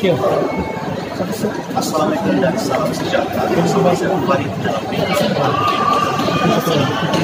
Thank you. Assalamualaikum dan salam sejahtera. Bersama saya kembali dalam video.